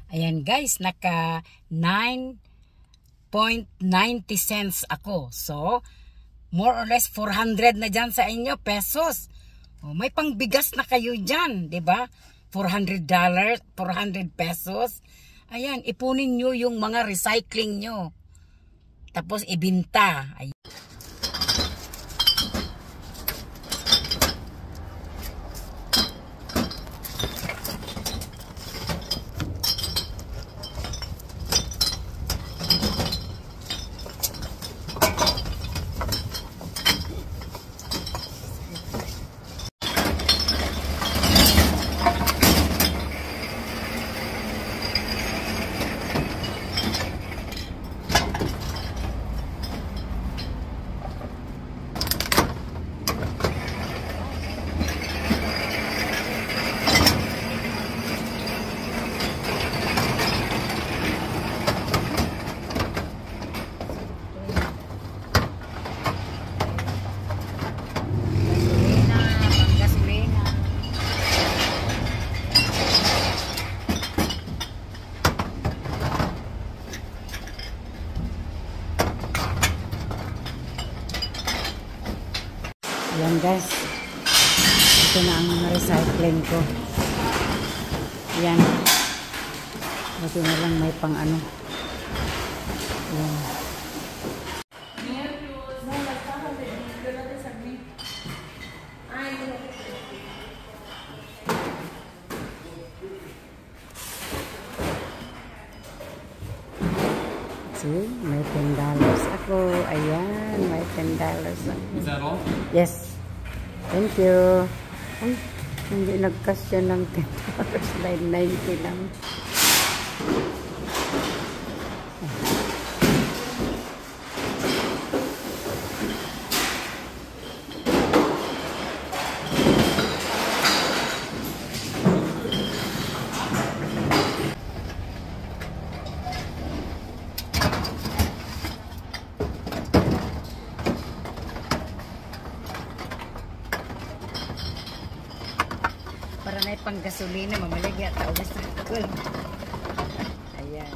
Ayan guys, naka 9.90 cents ako. So, more or less 400 na dyan sa inyo, pesos. Oh, may pangbigas na kayo dyan, di ba? $400, 400 pesos. Ayan, ipunin nyo yung mga recycling nyo. Tapos ibinta. Ayan. Ayan guys, ito na ang recycling ko. Ayan, buti na lang may pang ano. Ayan. See, may $10 ako. Ayan, may $10 ako. Is that all? Yes. Thank you. Ay, hindi nagkasya ng $10. Dahil 90 lang. Para na pang gasolina, mamaligya tao sa school. Ayan.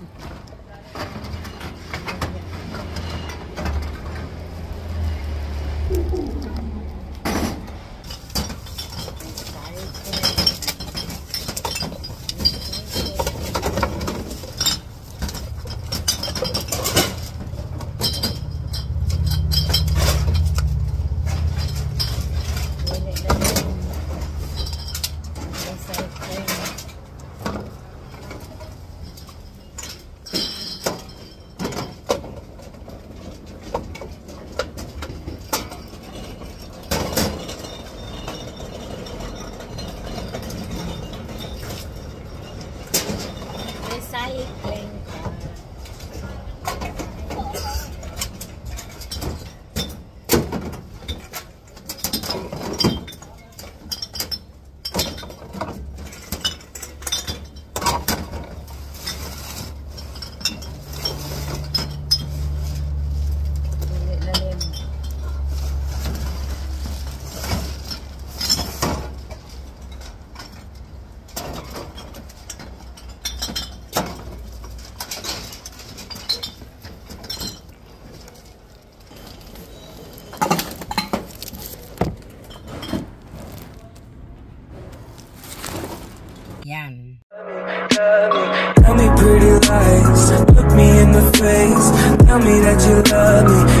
Recycling. Yan. Tell me pretty lies, look me in the face, tell me that you love me.